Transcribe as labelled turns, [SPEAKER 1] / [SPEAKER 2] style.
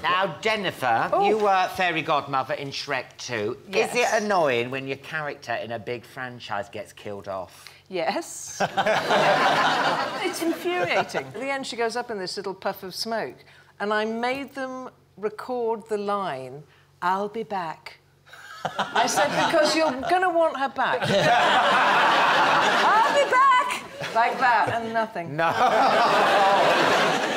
[SPEAKER 1] Now, Jennifer, you were fairy godmother in Shrek 2.
[SPEAKER 2] Yes.
[SPEAKER 1] Is it annoying when your character in a big franchise gets killed off?
[SPEAKER 2] Yes. It's infuriating. At the end, she goes up in this little puff of smoke, and I made them record the line, "I'll be back." I said, because you're going to want her back. I'll be back! Like that, and nothing.
[SPEAKER 1] No.